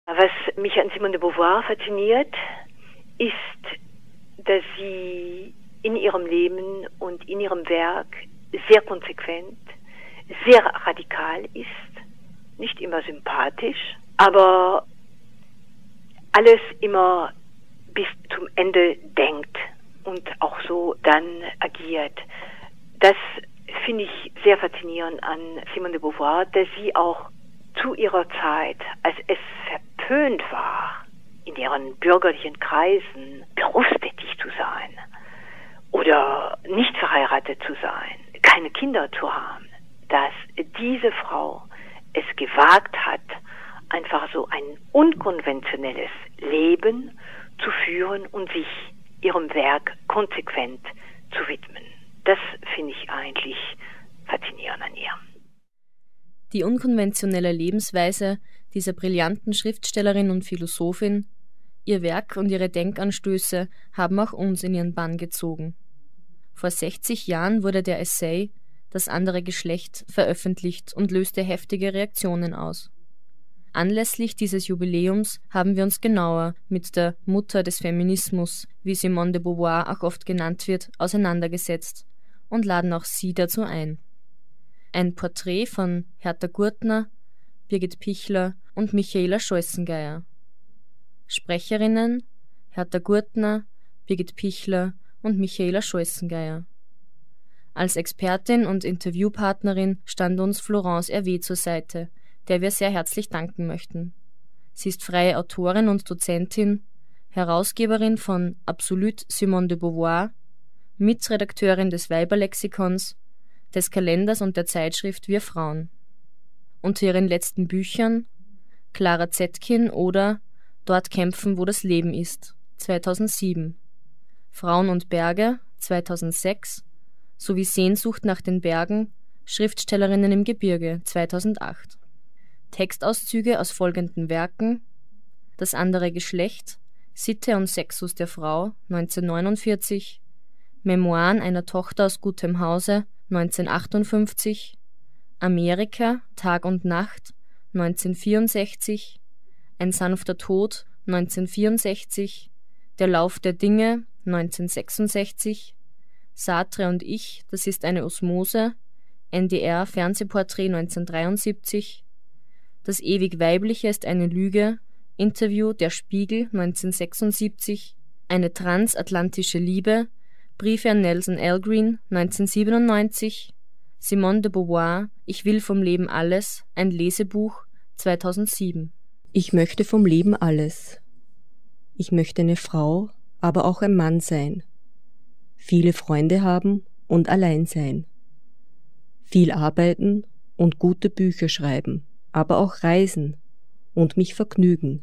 Was mich an Simone de Beauvoir fasziniert, ist, dass sie in ihrem Leben und in ihrem Werk sehr konsequent, sehr radikal ist, nicht immer sympathisch, aber alles immer bis zum Ende denkt und auch so dann agiert. Das finde ich sehr faszinierend an Simone de Beauvoir, dass sie auch zu ihrer Zeit, als es verpönt war, in ihren bürgerlichen Kreisen berufstätig zu sein oder nicht verheiratet zu sein, keine Kinder zu haben, dass diese Frau es gewagt hat, einfach so ein unkonventionelles Leben zu führen und sich ihrem Werk konsequent zu widmen. Das finde ich eigentlich faszinierend an ihr. Die unkonventionelle Lebensweise dieser brillanten Schriftstellerin und Philosophin, ihr Werk und ihre Denkanstöße haben auch uns in ihren Bann gezogen. Vor 60 Jahren wurde der Essay »Das andere Geschlecht« veröffentlicht und löste heftige Reaktionen aus. Anlässlich dieses Jubiläums haben wir uns genauer mit der Mutter des Feminismus, wie Simone de Beauvoir auch oft genannt wird, auseinandergesetzt und laden auch Sie dazu ein. Ein Porträt von Hertha Gurtner, Birgit Pichler und Michaela Scholzengeier. Sprecherinnen Hertha Gurtner, Birgit Pichler und Michaela Scholzengeier. Als Expertin und Interviewpartnerin stand uns Florence Hervé zur Seite, der wir sehr herzlich danken möchten. Sie ist freie Autorin und Dozentin, Herausgeberin von Absolut Simone de Beauvoir, Mitredakteurin des Weiberlexikons, des Kalenders und der Zeitschrift Wir Frauen. Unter ihren letzten Büchern Clara Zetkin oder Dort kämpfen, wo das Leben ist, 2007, Frauen und Berge, 2006, sowie Sehnsucht nach den Bergen, Schriftstellerinnen im Gebirge, 2008. Textauszüge aus folgenden Werken: Das andere Geschlecht, Sitte und Sexus der Frau, 1949, Memoiren einer Tochter aus gutem Hause, 1958, Amerika, Tag und Nacht, 1964, Ein sanfter Tod, 1964, Der Lauf der Dinge, 1966, Sartre und ich, das ist eine Osmose, NDR Fernsehporträt 1973, Das ewig Weibliche ist eine Lüge, Interview Der Spiegel 1976, Eine transatlantische Liebe, Briefe an Nelson Algren 1997, Simone de Beauvoir, Ich will vom Leben alles, ein Lesebuch 2007. Ich möchte vom Leben alles. Ich möchte eine Frau, aber auch ein Mann sein. Viele Freunde haben und allein sein. Viel arbeiten und gute Bücher schreiben, aber auch reisen und mich vergnügen.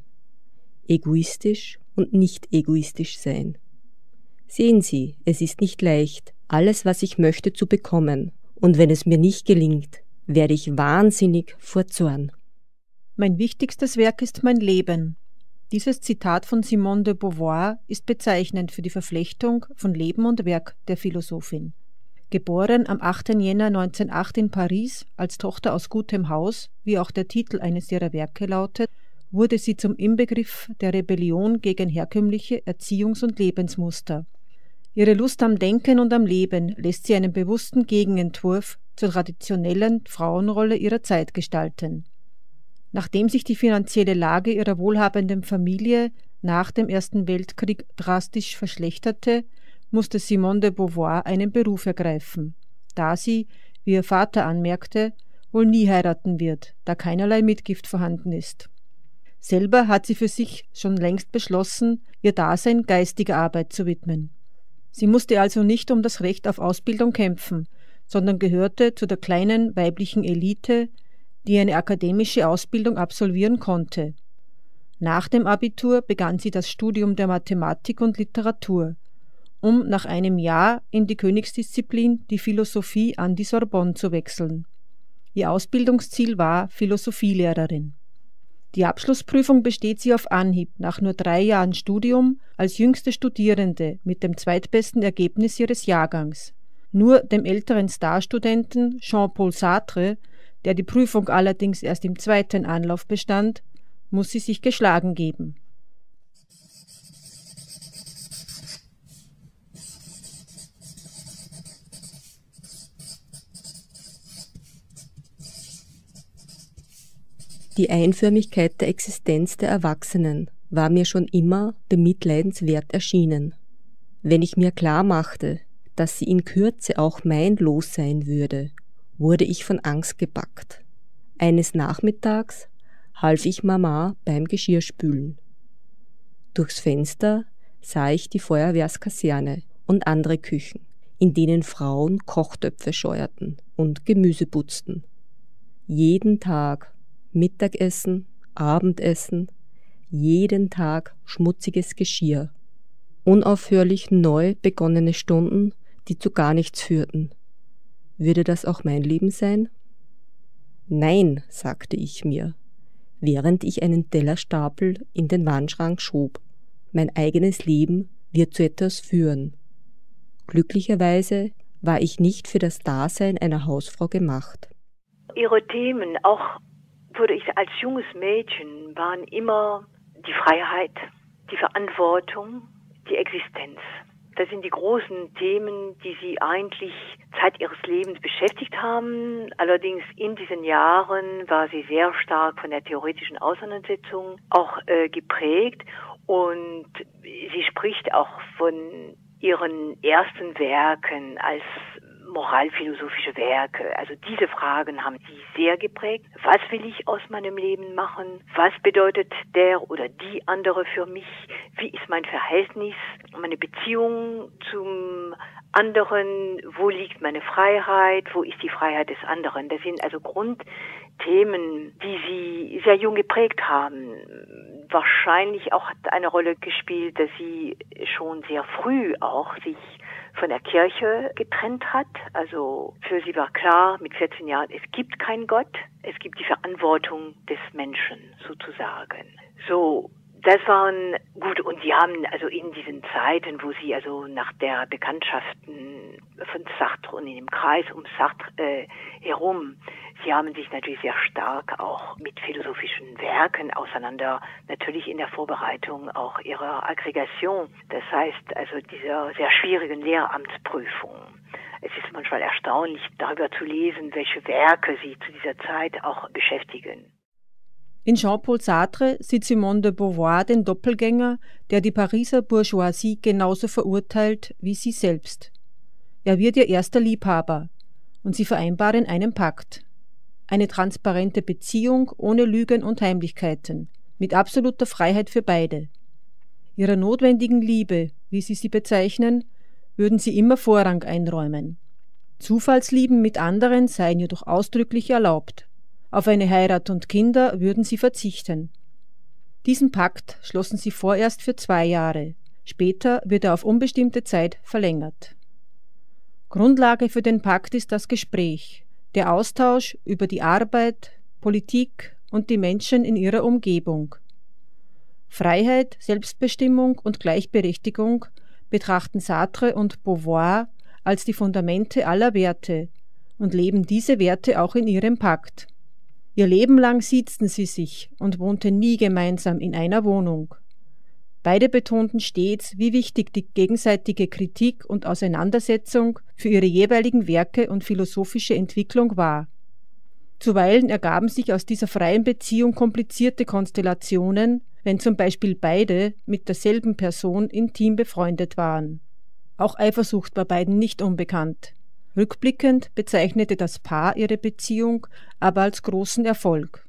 Egoistisch und nicht egoistisch sein. Sehen Sie, es ist nicht leicht, alles, was ich möchte, zu bekommen. Und wenn es mir nicht gelingt, werde ich wahnsinnig vor Zorn. Mein wichtigstes Werk ist mein Leben. Dieses Zitat von Simone de Beauvoir ist bezeichnend für die Verflechtung von Leben und Werk der Philosophin. Geboren am 8. Jänner 1908 in Paris als Tochter aus gutem Haus, wie auch der Titel eines ihrer Werke lautet, wurde sie zum Inbegriff der Rebellion gegen herkömmliche Erziehungs- und Lebensmuster. Ihre Lust am Denken und am Leben lässt sie einen bewussten Gegenentwurf zur traditionellen Frauenrolle ihrer Zeit gestalten. Nachdem sich die finanzielle Lage ihrer wohlhabenden Familie nach dem Ersten Weltkrieg drastisch verschlechterte, musste Simone de Beauvoir einen Beruf ergreifen, da sie, wie ihr Vater anmerkte, wohl nie heiraten wird, da keinerlei Mitgift vorhanden ist. Selber hat sie für sich schon längst beschlossen, ihr Dasein geistiger Arbeit zu widmen. Sie musste also nicht um das Recht auf Ausbildung kämpfen, sondern gehörte zu der kleinen weiblichen Elite, die eine akademische Ausbildung absolvieren konnte. Nach dem Abitur begann sie das Studium der Mathematik und Literatur, um nach einem Jahr in die Königsdisziplin, die Philosophie, an die Sorbonne zu wechseln. Ihr Ausbildungsziel war Philosophielehrerin. Die Abschlussprüfung besteht sie auf Anhieb nach nur 3 Jahren Studium als jüngste Studierende mit dem zweitbesten Ergebnis ihres Jahrgangs. Nur dem älteren Starstudenten Jean-Paul Sartre, der die Prüfung allerdings erst im 2. Anlauf bestand, muss sie sich geschlagen geben. Die Einförmigkeit der Existenz der Erwachsenen war mir schon immer bemitleidenswert erschienen. Wenn ich mir klar machte, dass sie in Kürze auch mein Los sein würde, wurde ich von Angst gepackt. Eines Nachmittags half ich Mama beim Geschirrspülen. Durchs Fenster sah ich die Feuerwehrskaserne und andere Küchen, in denen Frauen Kochtöpfe scheuerten und Gemüse putzten. Jeden Tag Mittagessen, Abendessen, jeden Tag schmutziges Geschirr, unaufhörlich neu begonnene Stunden, die zu gar nichts führten. Würde das auch mein Leben sein? Nein, sagte ich mir, während ich einen Tellerstapel in den Wandschrank schob. Mein eigenes Leben wird zu etwas führen. Glücklicherweise war ich nicht für das Dasein einer Hausfrau gemacht. Ihre Themen, auch würde ich als junges Mädchen, waren immer die Freiheit, die Verantwortung, die Existenz. Das sind die großen Themen, die sie eigentlich Zeit ihres Lebens beschäftigt haben. Allerdings in diesen Jahren war sie sehr stark von der theoretischen Auseinandersetzung auch geprägt. Und sie spricht auch von ihren ersten Werken als moralphilosophische Werke. Also diese Fragen haben sie sehr geprägt. Was will ich aus meinem Leben machen? Was bedeutet der oder die andere für mich? Wie ist mein Verhältnis, meine Beziehung zum anderen? Wo liegt meine Freiheit? Wo ist die Freiheit des anderen? Das sind also Grundthemen, die sie sehr jung geprägt haben. Wahrscheinlich auch hat eine Rolle gespielt, dass sie schon sehr früh auch sich von der Kirche getrennt hat. Also für sie war klar, mit 14 Jahren, es gibt keinen Gott, es gibt die Verantwortung des Menschen sozusagen. So, das waren gut, und sie haben also in diesen Zeiten, wo sie also nach der Bekanntschaften von Sartre und in dem Kreis um Sartre herum, sie haben sich natürlich sehr stark auch mit philosophischen Werken auseinander, natürlich in der Vorbereitung auch ihrer Aggregation, das heißt also dieser sehr schwierigen Lehramtsprüfung. Es ist manchmal erstaunlich, darüber zu lesen, welche Werke sie zu dieser Zeit auch beschäftigen. In Jean-Paul Sartre sieht Simone de Beauvoir den Doppelgänger, der die Pariser Bourgeoisie genauso verurteilt wie sie selbst. Er wird ihr erster Liebhaber und sie vereinbaren einen Pakt. Eine transparente Beziehung ohne Lügen und Heimlichkeiten, mit absoluter Freiheit für beide. Ihrer notwendigen Liebe, wie sie bezeichnen, würden sie immer Vorrang einräumen. Zufallslieben mit anderen seien jedoch ausdrücklich erlaubt. Auf eine Heirat und Kinder würden sie verzichten. Diesen Pakt schlossen sie vorerst für 2 Jahre. Später wird er auf unbestimmte Zeit verlängert. Grundlage für den Pakt ist das Gespräch, der Austausch über die Arbeit, Politik und die Menschen in ihrer Umgebung. Freiheit, Selbstbestimmung und Gleichberechtigung betrachten Sartre und Beauvoir als die Fundamente aller Werte und leben diese Werte auch in ihrem Pakt. Ihr Leben lang siezten sie sich und wohnten nie gemeinsam in einer Wohnung. Beide betonten stets, wie wichtig die gegenseitige Kritik und Auseinandersetzung für ihre jeweiligen Werke und philosophische Entwicklung war. Zuweilen ergaben sich aus dieser freien Beziehung komplizierte Konstellationen, wenn zum Beispiel beide mit derselben Person intim befreundet waren. Auch Eifersucht war beiden nicht unbekannt. Rückblickend bezeichnete das Paar ihre Beziehung aber als großen Erfolg.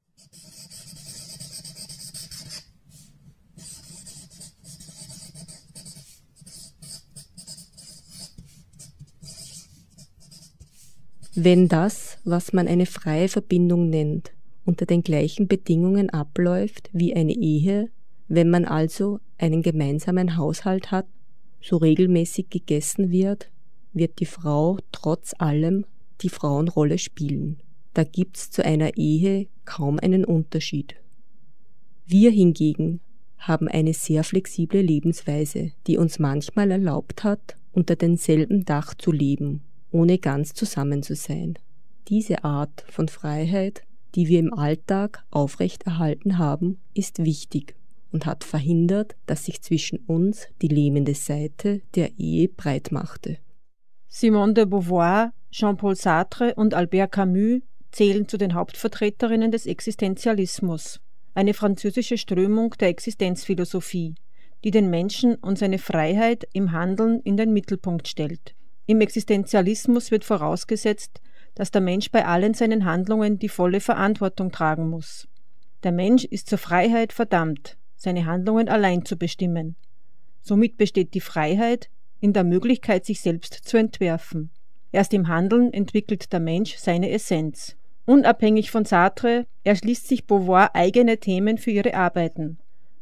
Wenn das, was man eine freie Verbindung nennt, unter den gleichen Bedingungen abläuft wie eine Ehe, wenn man also einen gemeinsamen Haushalt hat, so regelmäßig gegessen wird, wird die Frau trotz allem die Frauenrolle spielen. Da gibt's zu einer Ehe kaum einen Unterschied. Wir hingegen haben eine sehr flexible Lebensweise, die uns manchmal erlaubt hat, unter demselben Dach zu leben, ohne ganz zusammen zu sein. Diese Art von Freiheit, die wir im Alltag aufrechterhalten haben, ist wichtig und hat verhindert, dass sich zwischen uns die lähmende Seite der Ehe breit machte. Simone de Beauvoir, Jean-Paul Sartre und Albert Camus zählen zu den Hauptvertreterinnen des Existenzialismus, eine französische Strömung der Existenzphilosophie, die den Menschen und seine Freiheit im Handeln in den Mittelpunkt stellt. Im Existenzialismus wird vorausgesetzt, dass der Mensch bei allen seinen Handlungen die volle Verantwortung tragen muss. Der Mensch ist zur Freiheit verdammt, seine Handlungen allein zu bestimmen. Somit besteht die Freiheit in der Möglichkeit, sich selbst zu entwerfen. Erst im Handeln entwickelt der Mensch seine Essenz. Unabhängig von Sartre erschließt sich Beauvoir eigene Themen für ihre Arbeiten.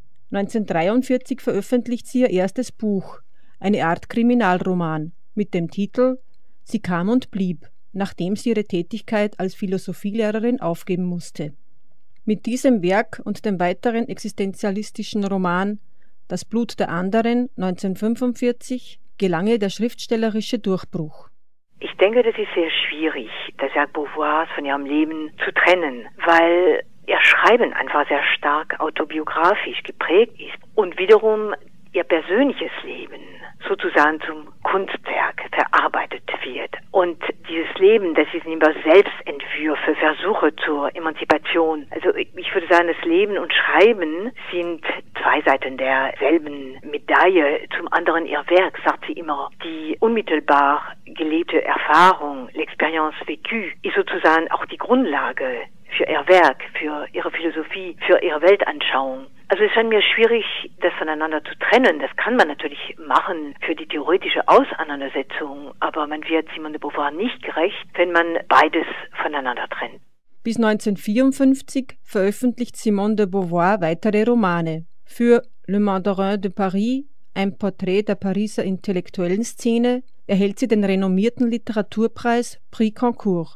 1943 veröffentlicht sie ihr erstes Buch, eine Art Kriminalroman, mit dem Titel »Sie kam und blieb«, nachdem sie ihre Tätigkeit als Philosophielehrerin aufgeben musste. Mit diesem Werk und dem weiteren existenzialistischen Roman »Das Blut der anderen« 1945 gelang ihr der schriftstellerische Durchbruch. Ich denke, das ist sehr schwierig, das Werk Beauvoirs von ihrem Leben zu trennen, weil ihr Schreiben einfach sehr stark autobiografisch geprägt ist und wiederum ihr persönliches Leben sozusagen zum Kunstwerk verarbeitet wird. Und dieses Leben, das sind immer Selbstentwürfe, Versuche zur Emanzipation. Also ich würde sagen, das Leben und Schreiben sind zwei Seiten derselben Medaille. Zum anderen ihr Werk, sagt sie immer, die unmittelbar gelebte Erfahrung, l'expérience vécue, ist sozusagen auch die Grundlage für ihr Werk, für ihre Philosophie, für ihre Weltanschauung. Also es scheint mir schwierig, das voneinander zu trennen. Das kann man natürlich machen für die theoretische Auseinandersetzung, aber man wird Simone de Beauvoir nicht gerecht, wenn man beides voneinander trennt. Bis 1954 veröffentlicht Simone de Beauvoir weitere Romane. Für Le Mandarin de Paris, ein Porträt der Pariser intellektuellen Szene, erhält sie den renommierten Literaturpreis Prix Goncourt.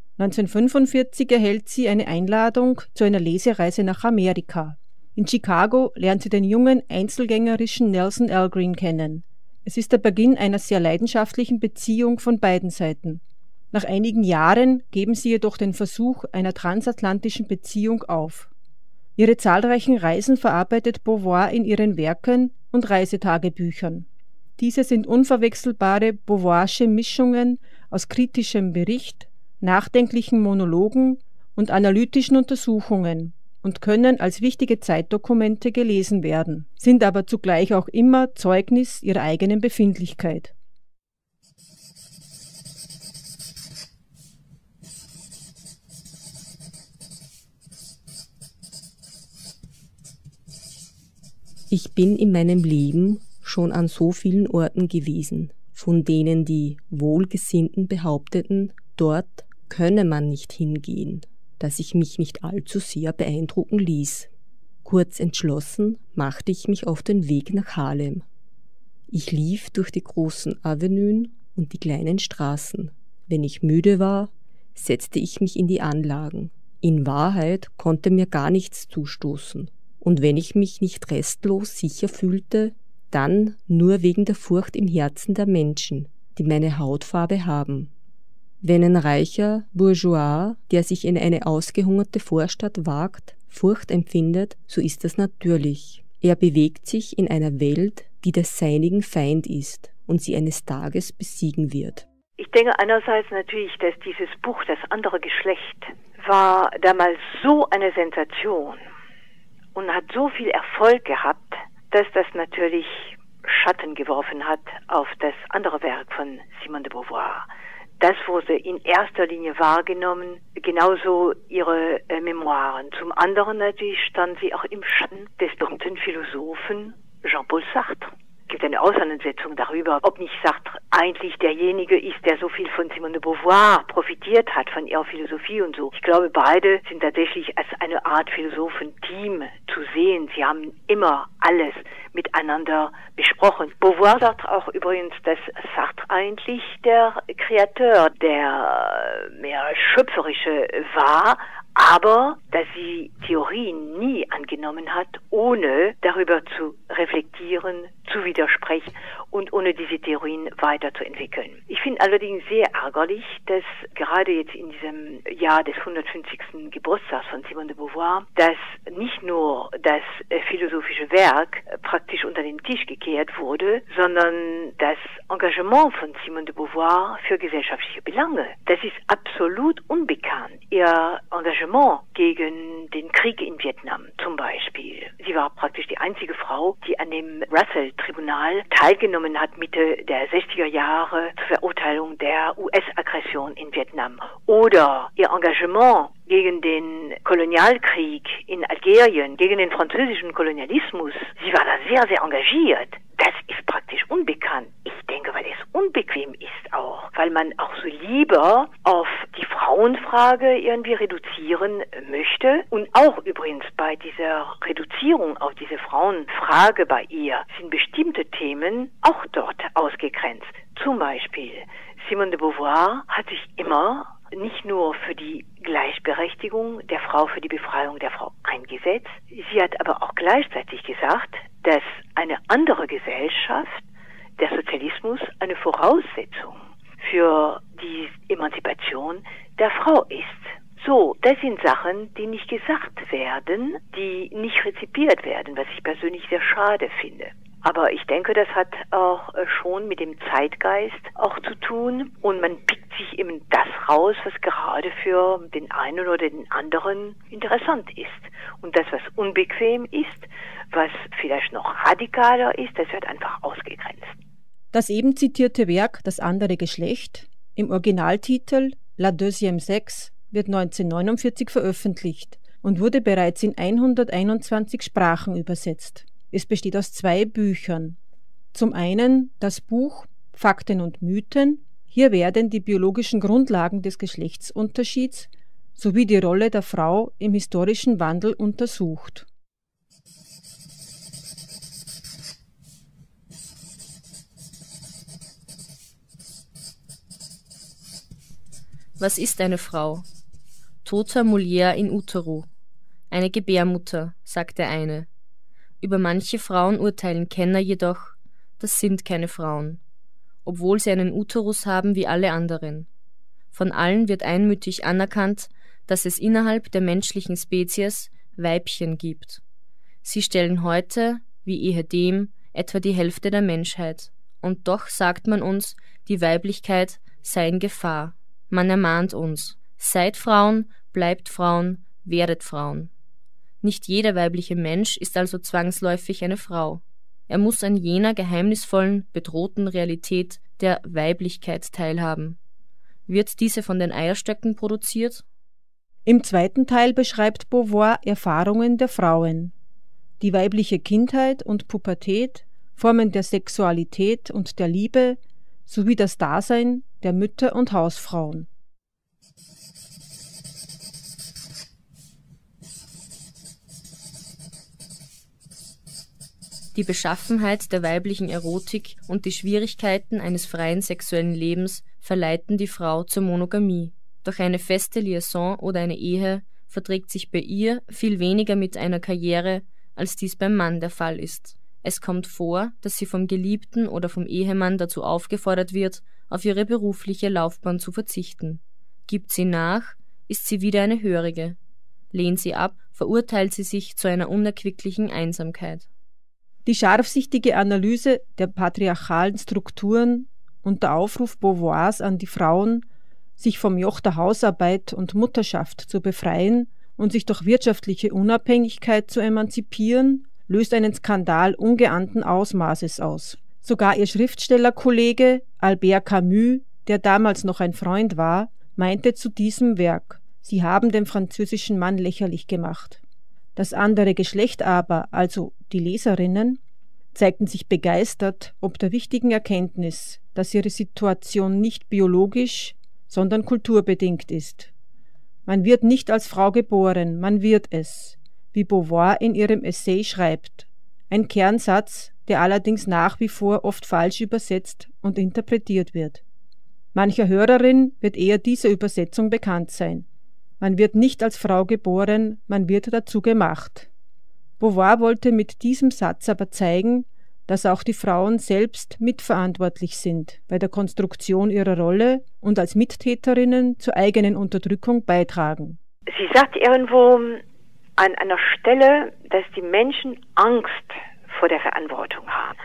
1945 erhält sie eine Einladung zu einer Lesereise nach Amerika. In Chicago lernt sie den jungen, einzelgängerischen Nelson Algren kennen. Es ist der Beginn einer sehr leidenschaftlichen Beziehung von beiden Seiten. Nach einigen Jahren geben sie jedoch den Versuch einer transatlantischen Beziehung auf. Ihre zahlreichen Reisen verarbeitet Beauvoir in ihren Werken und Reisetagebüchern. Diese sind unverwechselbare Beauvoirsche Mischungen aus kritischem Bericht, nachdenklichen Monologen und analytischen Untersuchungen und können als wichtige Zeitdokumente gelesen werden, sind aber zugleich auch immer Zeugnis ihrer eigenen Befindlichkeit. Ich bin in meinem Leben schon an so vielen Orten gewesen, von denen die Wohlgesinnten behaupteten, dort könne man nicht hingehen, dass ich mich nicht allzu sehr beeindrucken ließ. Kurz entschlossen machte ich mich auf den Weg nach Harlem. Ich lief durch die großen Avenuen und die kleinen Straßen. Wenn ich müde war, setzte ich mich in die Anlagen. In Wahrheit konnte mir gar nichts zustoßen. Und wenn ich mich nicht restlos sicher fühlte, dann nur wegen der Furcht im Herzen der Menschen, die meine Hautfarbe haben. Wenn ein reicher Bourgeois, der sich in eine ausgehungerte Vorstadt wagt, Furcht empfindet, so ist das natürlich. Er bewegt sich in einer Welt, die des seinigen Feind ist und sie eines Tages besiegen wird. Ich denke einerseits natürlich, dass dieses Buch Das andere Geschlecht war damals so eine Sensation und hat so viel Erfolg gehabt, dass das natürlich Schatten geworfen hat auf das andere Werk von Simone de Beauvoir. Das wurde in erster Linie wahrgenommen, genauso ihre Memoiren. Zum anderen natürlich stand sie auch im Schatten des berühmten Philosophen Jean-Paul Sartre. Es gibt eine Auseinandersetzung darüber, ob nicht Sartre eigentlich derjenige ist, der so viel von Simone de Beauvoir profitiert hat, von ihrer Philosophie und so. Ich glaube, beide sind tatsächlich als eine Art Philosophen-Team zu sehen. Sie haben immer alles miteinander besprochen. Beauvoir sagt auch übrigens, dass Sartre eigentlich der Kreateur, der mehr schöpferische war, aber dass sie Theorien nie angenommen hat, ohne darüber zu reflektieren, zu widersprechen und ohne diese Theorien weiterzuentwickeln. Ich finde allerdings sehr ärgerlich, dass gerade jetzt in diesem Jahr des 150. Geburtstags von Simone de Beauvoir, dass nicht nur das philosophische Werk praktisch unter den Tisch gekehrt wurde, sondern das Engagement von Simone de Beauvoir für gesellschaftliche Belange. Das ist absolut unbekannt. Ihr Engagement gegen den Krieg in Vietnam zum Beispiel. Sie war praktisch die einzige Frau, die an dem Russell-Tribunal teilgenommen hat Mitte der 60er Jahre zur Verurteilung der US-Aggression in Vietnam. Oder ihr Engagement gegen den Kolonialkrieg in Algerien, gegen den französischen Kolonialismus. Sie war da sehr, sehr engagiert. Das ist praktisch unbekannt. Ich denke, weil es unbequem ist auch, weil man auch so lieber auf die Frauenfrage irgendwie reduzieren möchte. Und auch übrigens bei dieser Reduzierung auf diese Frauenfrage bei ihr sind bestimmte Themen auch dort ausgegrenzt. Zum Beispiel Simone de Beauvoir hat sich immer nicht nur für die Gleichberechtigung der Frau, für die Befreiung der Frau eingesetzt. Sie hat aber auch gleichzeitig gesagt, dass eine andere Gesellschaft, der Sozialismus, eine Voraussetzung für die Emanzipation der Frau ist. So, das sind Sachen, die nicht gesagt werden, die nicht rezipiert werden, was ich persönlich sehr schade finde. Aber ich denke, das hat auch schon mit dem Zeitgeist auch zu tun und man pickt sich eben das raus, was gerade für den einen oder den anderen interessant ist. Und das, was unbequem ist, was vielleicht noch radikaler ist, das wird einfach ausgegrenzt. Das eben zitierte Werk Das andere Geschlecht, im Originaltitel La Deuxième Sexe, wird 1949 veröffentlicht und wurde bereits in 121 Sprachen übersetzt. Es besteht aus 2 Büchern. Zum einen das Buch Fakten und Mythen. Hier werden die biologischen Grundlagen des Geschlechtsunterschieds sowie die Rolle der Frau im historischen Wandel untersucht. Was ist eine Frau? Tota mulier in utero. Eine Gebärmutter, sagt der eine. Über manche Frauen urteilen Kenner jedoch, das sind keine Frauen, obwohl sie einen Uterus haben wie alle anderen. Von allen wird einmütig anerkannt, dass es innerhalb der menschlichen Spezies Weibchen gibt. Sie stellen heute, wie ehedem, etwa die Hälfte der Menschheit. Und doch sagt man uns, die Weiblichkeit sei in Gefahr. Man ermahnt uns, seid Frauen, bleibt Frauen, werdet Frauen. Nicht jeder weibliche Mensch ist also zwangsläufig eine Frau. Er muss an jener geheimnisvollen, bedrohten Realität der Weiblichkeit teilhaben. Wird diese von den Eierstöcken produziert? Im zweiten Teil beschreibt Beauvoir Erfahrungen der Frauen. Die weibliche Kindheit und Pubertät, Formen der Sexualität und der Liebe sowie das Dasein der Mütter und Hausfrauen. Die Beschaffenheit der weiblichen Erotik und die Schwierigkeiten eines freien sexuellen Lebens verleiten die Frau zur Monogamie. Doch eine feste Liaison oder eine Ehe verträgt sich bei ihr viel weniger mit einer Karriere, als dies beim Mann der Fall ist. Es kommt vor, dass sie vom Geliebten oder vom Ehemann dazu aufgefordert wird, auf ihre berufliche Laufbahn zu verzichten. Gibt sie nach, ist sie wieder eine Hörige. Lehnt sie ab, verurteilt sie sich zu einer unerquicklichen Einsamkeit. Die scharfsichtige Analyse der patriarchalen Strukturen und der Aufruf Beauvoirs an die Frauen, sich vom Joch der Hausarbeit und Mutterschaft zu befreien und sich durch wirtschaftliche Unabhängigkeit zu emanzipieren, löst einen Skandal ungeahnten Ausmaßes aus. Sogar ihr Schriftstellerkollege Albert Camus, der damals noch ein Freund war, meinte zu diesem Werk, sie haben den französischen Mann lächerlich gemacht. Das andere Geschlecht aber, also die Leserinnen, zeigten sich begeistert ob der wichtigen Erkenntnis, dass ihre Situation nicht biologisch, sondern kulturbedingt ist. Man wird nicht als Frau geboren, man wird es, wie Beauvoir in ihrem Essay schreibt. Ein Kernsatz, der allerdings nach wie vor oft falsch übersetzt und interpretiert wird. Mancher Hörerin wird eher diese Übersetzung bekannt sein. Man wird nicht als Frau geboren, man wird dazu gemacht. Beauvoir wollte mit diesem Satz aber zeigen, dass auch die Frauen selbst mitverantwortlich sind bei der Konstruktion ihrer Rolle und als Mittäterinnen zur eigenen Unterdrückung beitragen. Sie sagt irgendwo an einer Stelle, dass die Menschen Angst vor der Verantwortung haben.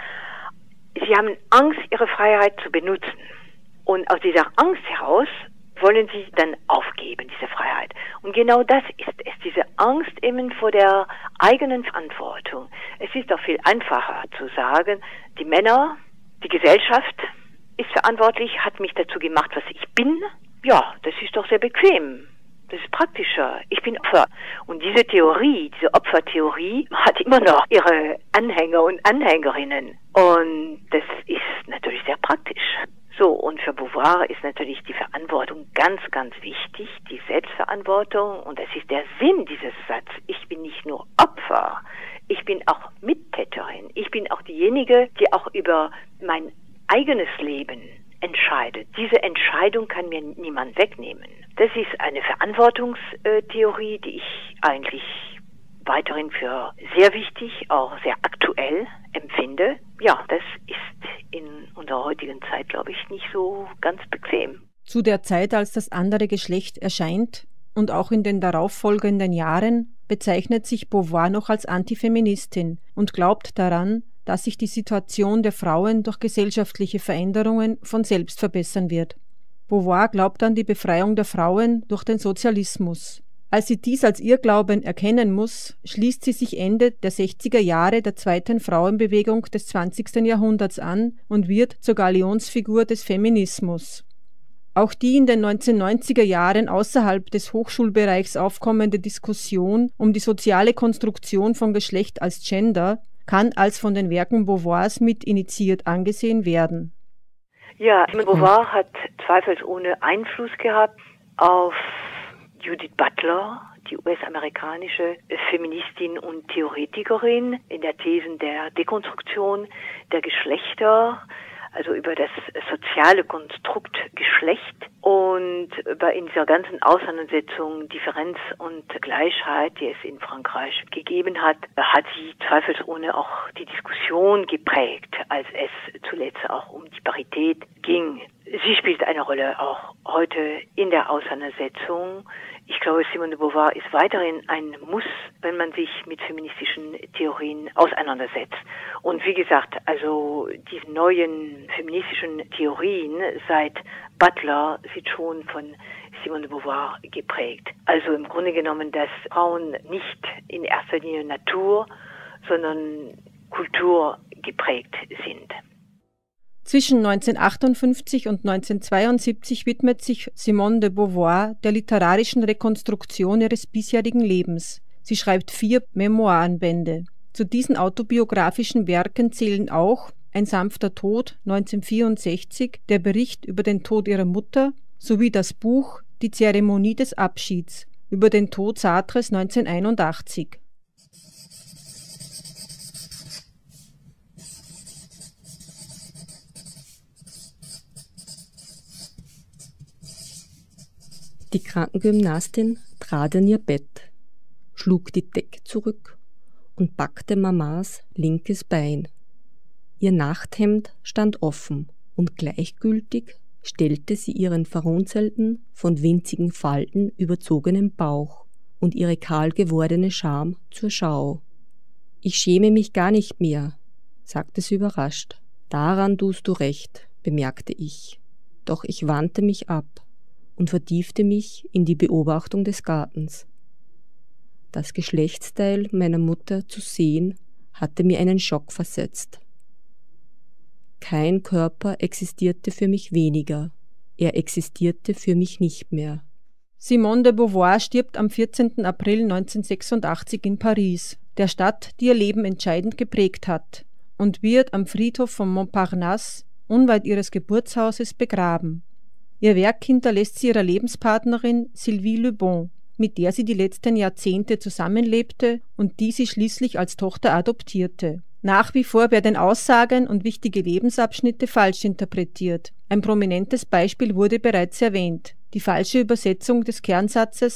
Sie haben Angst, ihre Freiheit zu benutzen. Und aus dieser Angst heraus wollen sie dann aufgeben, diese Freiheit. Und genau das ist es, diese Angst eben vor der eigenen Verantwortung. Es ist doch viel einfacher zu sagen, die Männer, die Gesellschaft ist verantwortlich, hat mich dazu gemacht, was ich bin. Ja, das ist doch sehr bequem. Das ist praktischer. Ich bin Opfer. Und diese Theorie, diese Opfertheorie, hat immer noch ihre Anhänger und Anhängerinnen. Und das ist natürlich sehr praktisch. So, und für Beauvoir ist natürlich die Verantwortung ganz, ganz wichtig, die Selbstverantwortung. Und das ist der Sinn dieses Satzes. Ich bin nicht nur Opfer, ich bin auch Mittäterin. Ich bin auch diejenige, die auch über mein eigenes Leben entscheidet. Diese Entscheidung kann mir niemand wegnehmen. Das ist eine Verantwortungstheorie, die ich eigentlich weiterhin für sehr wichtig, auch sehr aktuell empfinde. Ja, das ist in unserer heutigen Zeit, glaube ich, nicht so ganz bequem. Zu der Zeit, als das andere Geschlecht erscheint und auch in den darauffolgenden Jahren, bezeichnet sich Beauvoir noch als Antifeministin und glaubt daran, dass sich die Situation der Frauen durch gesellschaftliche Veränderungen von selbst verbessern wird. Beauvoir glaubt an die Befreiung der Frauen durch den Sozialismus. Als sie dies als Irrglauben erkennen muss, schließt sie sich Ende der 60er Jahre der zweiten Frauenbewegung des 20. Jahrhunderts an und wird zur Galionsfigur des Feminismus. Auch die in den 1990er Jahren außerhalb des Hochschulbereichs aufkommende Diskussion um die soziale Konstruktion von Geschlecht als Gender kann als von den Werken Beauvoirs mit initiiert angesehen werden. Ja, Beauvoir hat zweifelsohne Einfluss gehabt auf Judith Butler, die US-amerikanische Feministin und Theoretikerin in der Thesen der Dekonstruktion der Geschlechter, also über das soziale Konstrukt Geschlecht und in dieser ganzen Auseinandersetzung Differenz und Gleichheit, die es in Frankreich gegeben hat, hat sie zweifelsohne auch die Diskussion geprägt, als es zuletzt auch um die Parität ging. Sie spielt eine Rolle auch heute in der Auseinandersetzung. Ich glaube, Simone de Beauvoir ist weiterhin ein Muss, wenn man sich mit feministischen Theorien auseinandersetzt. Und wie gesagt, also diese neuen feministischen Theorien seit Butler sind schon von Simone de Beauvoir geprägt. Also im Grunde genommen, dass Frauen nicht in erster Linie Natur, sondern Kultur geprägt sind. Zwischen 1958 und 1972 widmet sich Simone de Beauvoir der literarischen Rekonstruktion ihres bisherigen Lebens. Sie schreibt 4 Memoirenbände. Zu diesen autobiografischen Werken zählen auch Ein sanfter Tod 1964, der Bericht über den Tod ihrer Mutter, sowie das Buch Die Zeremonie des Abschieds über den Tod Sartres 1981. Die Krankengymnastin trat an ihr Bett, schlug die Decke zurück und packte Mamas linkes Bein. Ihr Nachthemd stand offen und gleichgültig stellte sie ihren verrunzelten, von winzigen Falten überzogenen Bauch und ihre kahl gewordene Scham zur Schau. »Ich schäme mich gar nicht mehr«, sagte sie überrascht. »Daran tust du recht«, bemerkte ich. Doch ich wandte mich ab und vertiefte mich in die Beobachtung des Gartens. Das Geschlechtsteil meiner Mutter zu sehen, hatte mir einen Schock versetzt. Kein Körper existierte für mich weniger, er existierte für mich nicht mehr. Simone de Beauvoir stirbt am 14. April 1986 in Paris, der Stadt, die ihr Leben entscheidend geprägt hat, und wird am Friedhof von Montparnasse, unweit ihres Geburtshauses, begraben. Ihr Werk hinterlässt sie ihrer Lebenspartnerin Sylvie Le Bon, mit der sie die letzten Jahrzehnte zusammenlebte und die sie schließlich als Tochter adoptierte. Nach wie vor werden Aussagen und wichtige Lebensabschnitte falsch interpretiert. Ein prominentes Beispiel wurde bereits erwähnt: die falsche Übersetzung des Kernsatzes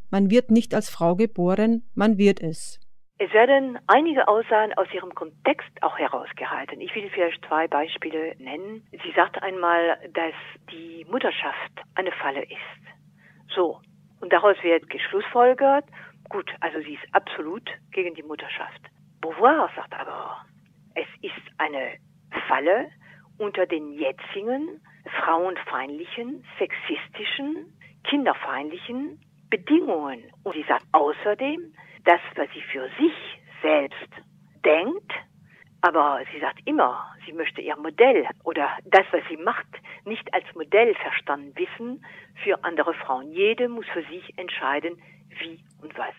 man wird nicht als Frau geboren, man wird es. Es werden einige Aussagen aus ihrem Kontext auch herausgehalten. Ich will vielleicht 2 Beispiele nennen. Sie sagte einmal, dass die Mutterschaft eine Falle ist. So. Und daraus wird geschlussfolgert, gut, also sie ist absolut gegen die Mutterschaft. Beauvoir sagt aber, es ist eine Falle unter den jetzigen frauenfeindlichen, sexistischen, kinderfeindlichen Bedingungen. Und sie sagt außerdem, das, was sie für sich selbst denkt, aber sie sagt immer, sie möchte ihr Modell oder das, was sie macht, nicht als Modell verstanden wissen für andere Frauen. Jede muss für sich entscheiden, wie und was.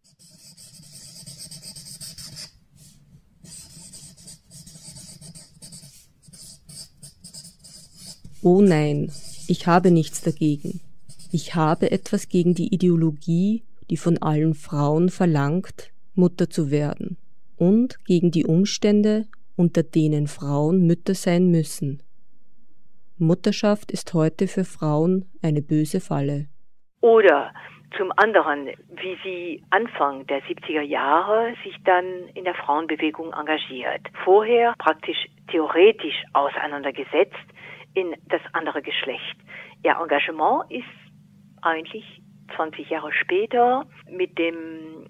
Oh nein, ich habe nichts dagegen. Ich habe etwas gegen die Ideologie, die von allen Frauen verlangt, Mutter zu werden, und gegen die Umstände, unter denen Frauen Mütter sein müssen. Mutterschaft ist heute für Frauen eine böse Falle. Oder zum anderen, wie sie Anfang der 70er Jahre sich dann in der Frauenbewegung engagiert. Vorher praktisch theoretisch auseinandergesetzt in das andere Geschlecht. Ihr Engagement ist eigentlich 20 Jahre später mit dem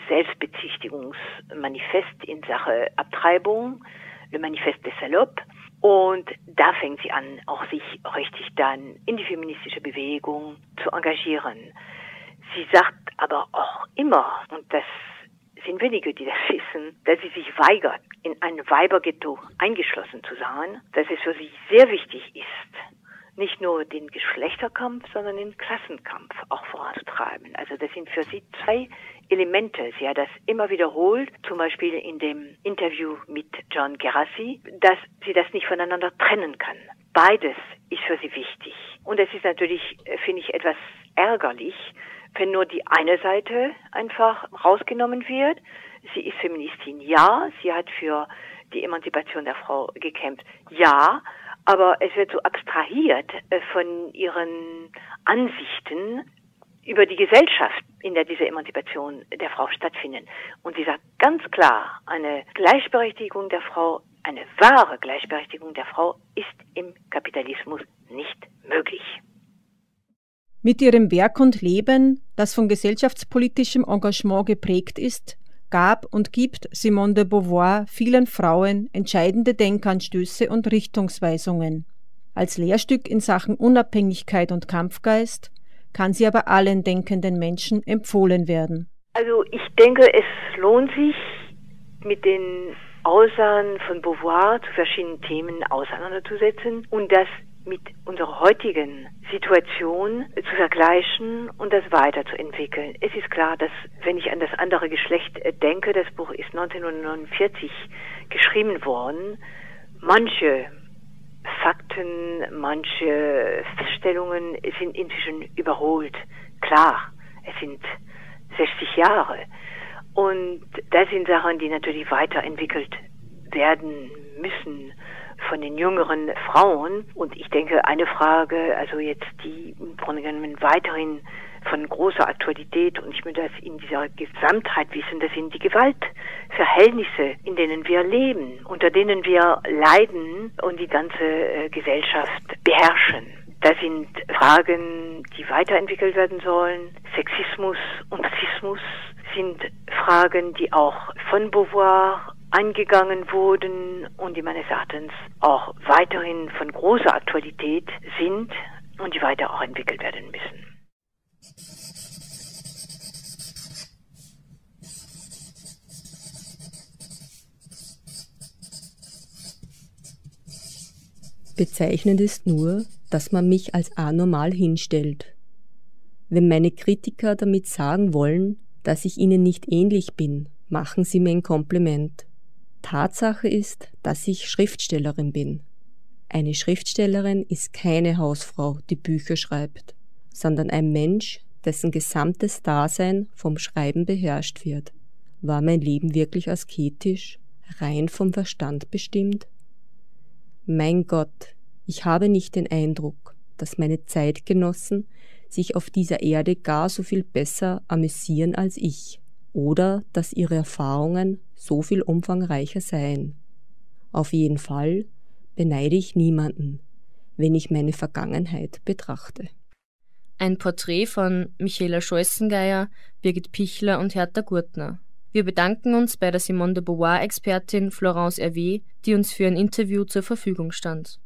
Selbstbezichtigungsmanifest in Sache Abtreibung, Le Manifeste des Salopes. Und da fängt sie an, auch sich richtig dann in die feministische Bewegung zu engagieren. Sie sagt aber auch immer, und das sind wenige, die das wissen, dass sie sich weigert, in ein Weiberghetto eingeschlossen zu sein, dass es für sie sehr wichtig ist, nicht nur den Geschlechterkampf, sondern den Klassenkampf auch voranzutreiben. Also das sind für sie 2 Elemente. Sie hat das immer wiederholt, zum Beispiel in dem Interview mit John Gerassi, dass sie das nicht voneinander trennen kann. Beides ist für sie wichtig. Und es ist natürlich, finde ich, etwas ärgerlich, wenn nur die eine Seite einfach rausgenommen wird. Sie ist Feministin, ja. Sie hat für die Emanzipation der Frau gekämpft, ja. Aber es wird so abstrahiert von ihren Ansichten über die Gesellschaft, in der diese Emanzipation der Frau stattfindet. Und sie sagt ganz klar, eine Gleichberechtigung der Frau, eine wahre Gleichberechtigung der Frau ist im Kapitalismus nicht möglich. Mit ihrem Werk und Leben, das von gesellschaftspolitischem Engagement geprägt ist, gab und gibt Simone de Beauvoir vielen Frauen entscheidende Denkanstöße und Richtungsweisungen. Als Lehrstück in Sachen Unabhängigkeit und Kampfgeist kann sie aber allen denkenden Menschen empfohlen werden. Also ich denke, es lohnt sich, mit den Aussagen von Beauvoir zu verschiedenen Themen auseinanderzusetzen und das mit unserer heutigen Situation zu vergleichen und das weiterzuentwickeln. Es ist klar, dass, wenn ich an das andere Geschlecht denke, das Buch ist 1949 geschrieben worden, manche Fakten, manche Feststellungen sind inzwischen überholt. Klar, es sind 60 Jahre. Und das sind Sachen, die natürlich weiterentwickelt werden müssen von den jüngeren Frauen. Und ich denke, eine Frage, also jetzt die im Grunde genommen weiterhin von großer Aktualität, und ich möchte das in dieser Gesamtheit wissen, das sind die Gewaltverhältnisse, in denen wir leben, unter denen wir leiden und die ganze Gesellschaft beherrschen. Das sind Fragen, die weiterentwickelt werden sollen. Sexismus und Rassismus sind Fragen, die auch von Beauvoir angegangen wurden und die meines Erachtens auch weiterhin von großer Aktualität sind und die weiter auch entwickelt werden müssen. Bezeichnend ist nur, dass man mich als anormal hinstellt. Wenn meine Kritiker damit sagen wollen, dass ich ihnen nicht ähnlich bin, machen sie mir ein Kompliment. Tatsache ist, dass ich Schriftstellerin bin. Eine Schriftstellerin ist keine Hausfrau, die Bücher schreibt, sondern ein Mensch, dessen gesamtes Dasein vom Schreiben beherrscht wird. War mein Leben wirklich asketisch, rein vom Verstand bestimmt? Mein Gott, ich habe nicht den Eindruck, dass meine Zeitgenossen sich auf dieser Erde gar so viel besser amüsieren als ich oder dass ihre Erfahrungen so viel umfangreicher seien. Auf jeden Fall beneide ich niemanden, wenn ich meine Vergangenheit betrachte. Ein Porträt von Michaela Scholzengeier, Birgit Pichler und Hertha Gurtner. Wir bedanken uns bei der Simone de Beauvoir-Expertin Florence Hervé, die uns für ein Interview zur Verfügung stand.